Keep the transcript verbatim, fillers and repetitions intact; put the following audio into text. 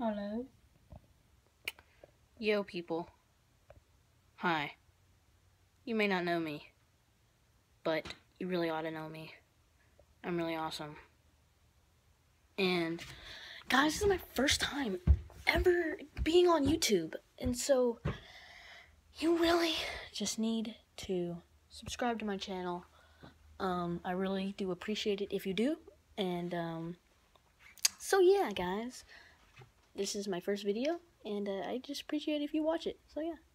Hello. Yo, people. Hi. You may not know me, but you really ought to know me. I'm really awesome. And, guys, this is my first time ever being on YouTube. And so, you really just need to subscribe to my channel. Um, I really do appreciate it if you do. And, um, so yeah, guys. This is my first video, and uh, I just appreciate it if you watch it. So yeah.